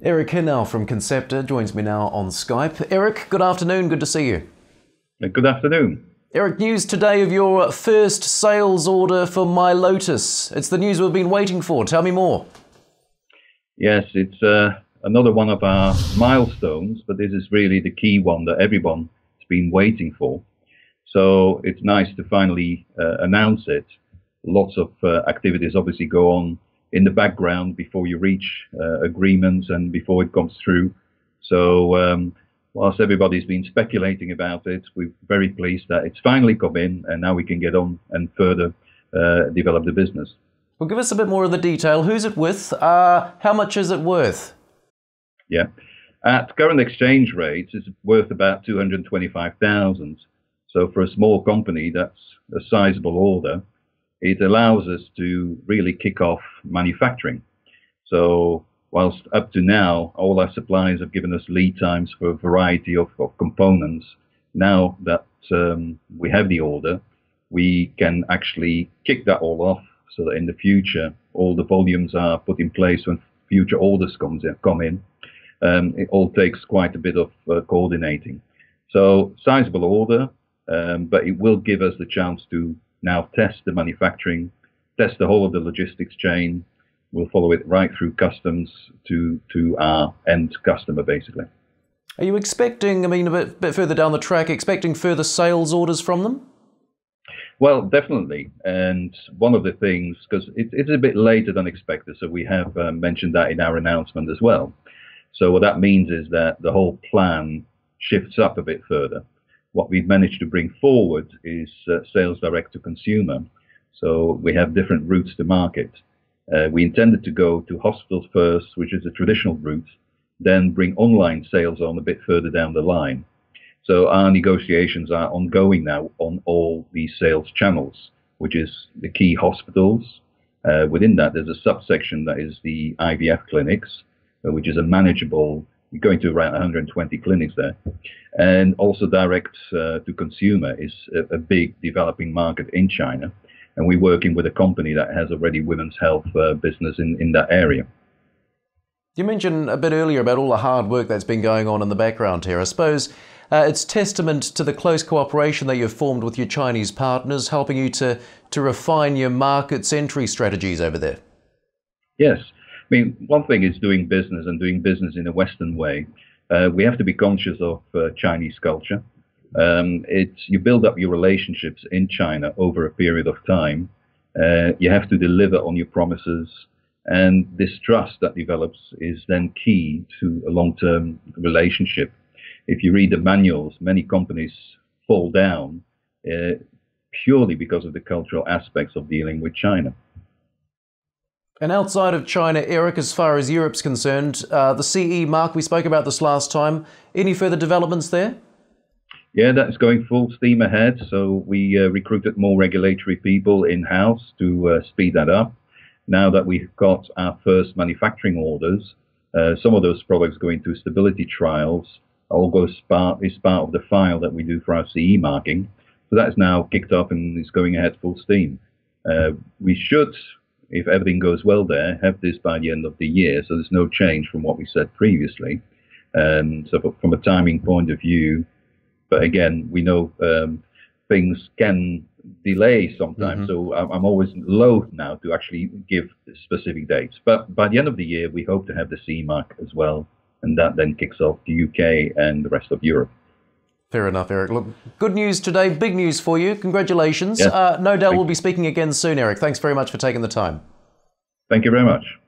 Erik Henau from Concepta joins me now on Skype. Erik, good afternoon. Good to see you. Good afternoon. Erik, news today of your first sales order for myLotus. It's the news we've been waiting for. Tell me more. Yes, it's another one of our milestones, but this is really the key one that everyone's been waiting for. So it's nice to finally announce it. Lots of activities obviously go on in the background before you reach agreements and before it comes through. So whilst everybody's been speculating about it, we're very pleased that it's finally come in and now we can get on and further develop the business. Well, give us a bit more of the detail. Who's it with? How much is it worth? Yeah, at current exchange rates, it's worth about 225,000. So for a small company, that's a sizable order. It allows us to really kick off manufacturing. So whilst up to now, all our suppliers have given us lead times for a variety of components, now that we have the order, we can actually kick that all off so that in the future, all the volumes are put in place when future orders come in. It all takes quite a bit of coordinating. So sizable order, but it will give us the chance to now test the manufacturing, test the whole of the logistics chain. We'll follow it right through customs to our end customer, basically. Are you expecting, a bit further down the track, expecting further sales orders from them? Well, definitely. And one of the things, because it's a bit later than expected, so we have mentioned that in our announcement as well. So what that means is that the whole plan shifts up a bit further. What we've managed to bring forward is sales direct to consumer. So we have different routes to market. We intended to go to hospitals first, which is a traditional route, then bring online sales on a bit further down the line. So our negotiations are ongoing now on all these sales channels, which is the key hospitals. Within that, there's a subsection that is the IVF clinics, which is a manageable, you're going to around 120 clinics there. And also direct to consumer is a big developing market in China. And we're working with a company that has already women's health business in that area. You mentioned a bit earlier about all the hard work that's been going on in the background here. I suppose it's testament to the close cooperation that you've formed with your Chinese partners, helping you to refine your market's entry strategies over there. Yes. I mean, one thing is doing business and doing business in a Western way. We have to be conscious of Chinese culture. You build up your relationships in China over a period of time. You have to deliver on your promises. And this trust that develops is then key to a long-term relationship. If you read the manuals, many companies fall down purely because of the cultural aspects of dealing with China. And outside of China, Erik, as far as Europe's concerned, the CE mark, we spoke about this last time. Any further developments there? Yeah, that's going full steam ahead. So we recruited more regulatory people in-house to speed that up. Now that we've got our first manufacturing orders, some of those products go into stability trials. All is part of the file that we do for our CE marking. So that's now kicked off and is going ahead full steam. We should, if everything goes well there, have this by the end of the year. So there's no change from what we said previously. So from a timing point of view, but again, we know things can delay sometimes. So I'm always loath now to actually give specific dates. But by the end of the year, we hope to have the CE mark as well. And that then kicks off the UK and the rest of Europe. Fair enough, Erik. Look, good news today, big news for you. Congratulations. Yes. No doubt we'll be speaking again soon, Erik. Thanks very much for taking the time. Thank you very much.